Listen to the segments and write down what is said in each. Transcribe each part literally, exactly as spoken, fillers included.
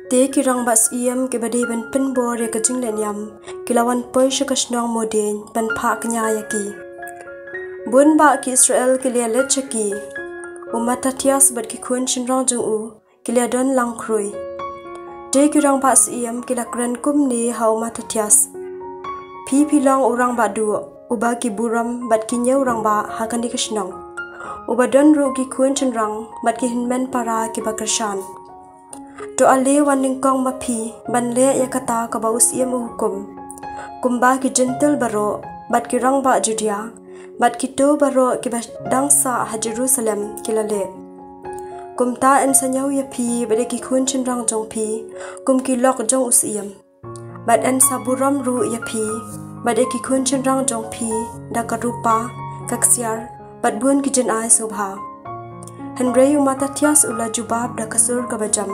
Te kirang bas iem ke bade ban pen bor ya kajing len yam kilawan poi shakashnong moden ban pha knya yaki. Bun ba ki Israel ke lia let chaki. Umata tias bat ki khun chinrong jung u ke lia don lang krui. Te kirang bas iem ke lakran kum ni hau mata tias. Pi pi long orang ba du uba ki buram bat ki nyau rang ba hakan di kashnong. Uba don ru ki khun chinrang bat ki hinmen para ki bakarshan. To ale waning kong mapi ban le yakata ka ba usiem hukum. Kumba ki gentle baro bat ki rang ba Judea bat ki to baro ki ba dangsa ha Jerusalem kilale. Kumta en sanyau ya pi bade ki khun chin rang jong pi kum ki lok jong usiem. Bat en saburam ru ya pi bade ki khun chin rang jong pi da karupa kaksiar bat bun ki jen ai sobha. Henry umata tias ula jubab da kasur ka bajam.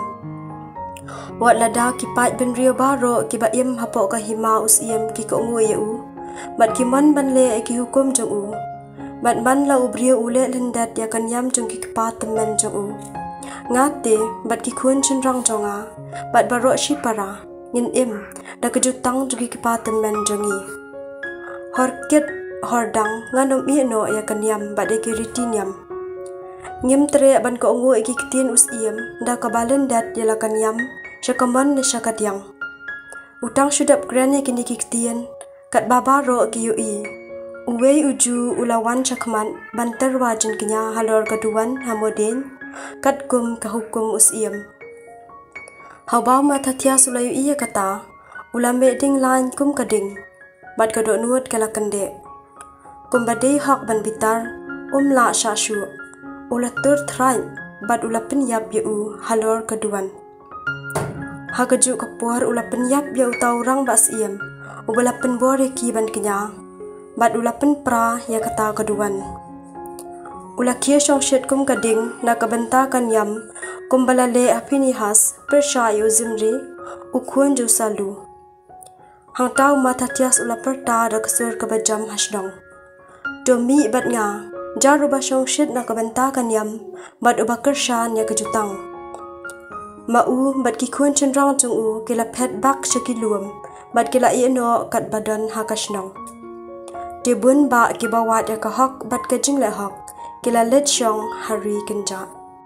Wat lada ki pat ben rio baro ki ba im hapo ka hima usiem ki ko ngoi u bat ki man ban le ki hukum jong u bat ban la ubrio ule lendat ya kan yam jong ki pa temen jong u ngate bat ki khun chin rang jonga bat baro shi para ngin im da ka jutang jong ki pa temen jongi horket hordang nganom i no ya kan yam bat de ki ritiniam ngim tre ban ko ngoi ki kitien usiem da ka balen dat ya la kan yam Shakaman ni shakat yang. Utang shudap grani kini kiktian kat babaro ki ui. Uwei uju ulawan shakman bantar wajin kinya halor kaduan hamodin kat kum kahukum usiem. Haubau mata tia sulayu iya kata ulame ding lain kum kading bat kadok nuot kalakande. Kum badai hak ban bitar umla shashu ulatur thrain bat ulapin yap yu halor kaduan. Hakaju kapuar ula penyap ya utau orang bas iem ubala penbore ki ban kenya bat ula pen pra ya kata kaduan ula kia shong shet kum kading na kabenta kan yam kum balale apini has persha yo zimri ukhun jo salu hang tau mata tias ula perta da kasur kabajam hasdong domi bat nga jaruba shong shet na kabenta kan yam bat ubakershan ya kajutang Mau bat ki khun chen rang chung u kila phet bak shaki luam bat kila i no kat badan hakashnong te bun ba ki bawat ya ka hok bat ka jing le hok kila let shong hari kenja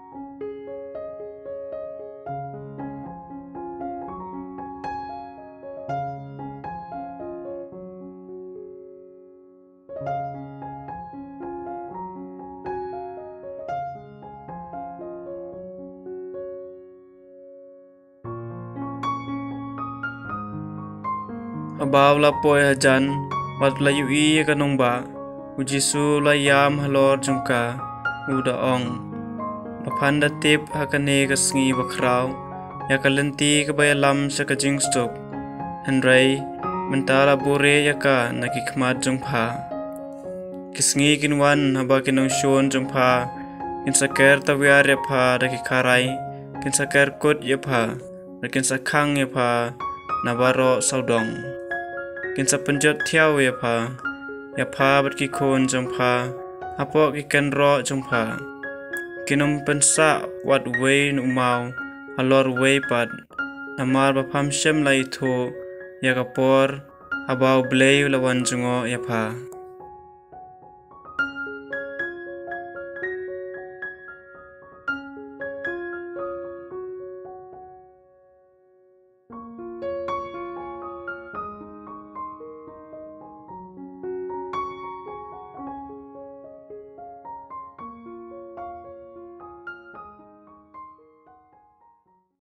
Abaw la poi hajan wat la yui kanong ba ujisu la yam halor jungka uda ong mapanda tip hakane kasngi bakraw ya kalenti kabayalam sa kajing stok henry mentala bore yaka nakikmat jungpa kisngi kinwan haba kinong shon jungpa kinsaker tawyar ya pha dakikarai kinsaker kot ya pha kinsakang ya pha nabaro saudong Kinsa penjat tiaw ya pa, ya pa bat ki kon jong pa, apo ki kan ro jong pa. Kinom pensa wat wei nu mau, halor wei pat, namar ba pam shem lai tho, ya kapor, abau blei lawan jongo ya pa.